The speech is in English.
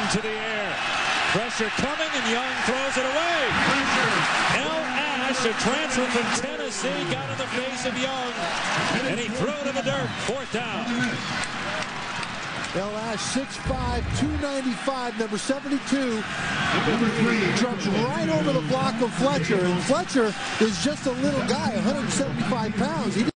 into the air. Pressure coming, and Young throws it away. L. Ash, a transfer from Tennessee, got in the face of Young, and he threw it in the dirt. 4th down. L. Ash, 6'5", 295, number 72. Jumps right over the block of Fletcher, and Fletcher is just a little guy, 175 pounds.